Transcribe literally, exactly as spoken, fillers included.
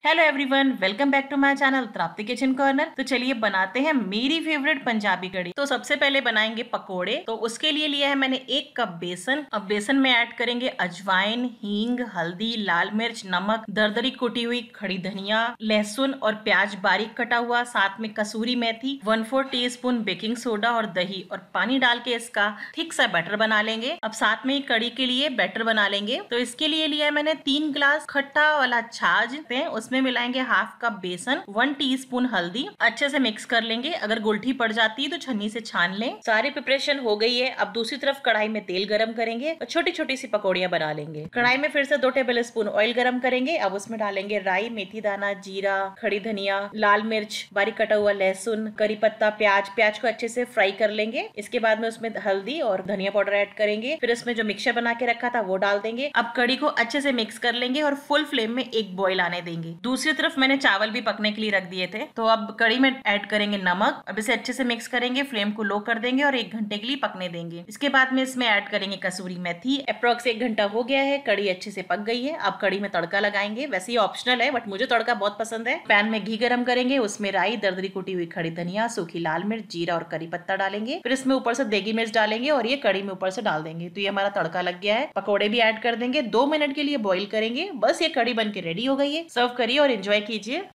Hello everyone, welcome back to my channel Tripti Kitchen Corner. तो चलिए बनाते हैं मेरी फेवरेट पंजाबी कढ़ी। तो सबसे पहले बनाएंगे पकोड़े। तो उसके लिए लिया है मैंने एक कप बेसन। अब बेसन में ऐड करेंगे अजवाइन, हींग, हल्दी, लाल मिर्च, नमक, दरदरी कुटी हुई खड़ी धनिया, लहसुन और प्याज बारीक कटा हुआ, साथ में कसूरी मेथी, one fourth teaspoon baking soda और दही और पानी डाल के इसका थिक सा बैटर बना लेंगे। अब साथ में ही कढ़ी के लिए बैटर बना लेंगे। तो इसके लिए लिया है मैंने तीन गिलास खट्टा वाला छाछ, उसमें मिलाएंगे हाफ कप बेसन, वन टीस्पून हल्दी, अच्छे से मिक्स कर लेंगे। अगर गुलठी पड़ जाती है तो छन्नी से छान लें। सारी प्रिपरेशन हो गई है। अब दूसरी तरफ कढ़ाई में तेल गरम करेंगे और छोटी छोटी सी पकौड़ियां बना लेंगे। कढ़ाई में फिर से दो टेबल स्पून ऑयल गरम करेंगे। अब उसमें डालेंगे राई, मेथी दाना, जीरा, खड़ी धनिया, लाल मिर्च, बारीक कटा हुआ लहसुन, करी पत्ता, प्याज प्याज को अच्छे से फ्राई कर लेंगे। इसके बाद में उसमें हल्दी और धनिया पाउडर ऐड करेंगे। फिर उसमें जो मिक्सचर बना के रखा था वो डाल देंगे। अब कढ़ी को अच्छे से मिक्स कर लेंगे और फुल फ्लेम में एक बॉईल आने देंगे। दूसरी तरफ मैंने चावल भी पकने के लिए रख दिए थे। तो अब कढ़ी में ऐड करेंगे नमक। अब इसे अच्छे से मिक्स करेंगे, फ्लेम को लो कर देंगे और एक घंटे के लिए पकने देंगे। इसके बाद में इसमें ऐड करेंगे कसूरी मेथी। अप्रोक्स एक घंटा हो गया है, कढ़ी अच्छे से पक गई है। अब कढ़ी में तड़का लगाएंगे। वैसे ही ऑप्शनल है बट मुझे तड़का बहुत पसंद है। पैन में घी गरम करेंगे, उसमें राई, दरदरी कुटी हुई खड़ी धनिया, सूखी लाल मिर्च, जीरा और करी पत्ता डालेंगे। फिर इसमें ऊपर से देगी मिर्च डालेंगे और ये कढ़ी में ऊपर से डाल देंगे। तो ये हमारा तड़का लग गया है। पकौड़े भी ऐड कर देंगे, दो मिनट के लिए बॉईल करेंगे। बस ये कढ़ी बन के रेडी हो गई है। सर्व करिए और एंजॉय कीजिए।